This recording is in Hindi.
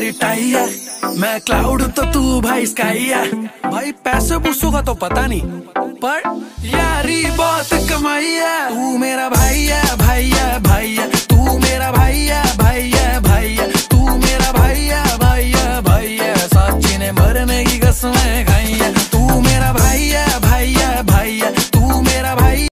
मेरी टाई है, मैं क्लाउड तो तू भाई स्काई है। भाई पैसे पूछू का तो पता नहीं, पर यारी बहुत कमाई है, तू मेरा भाई है।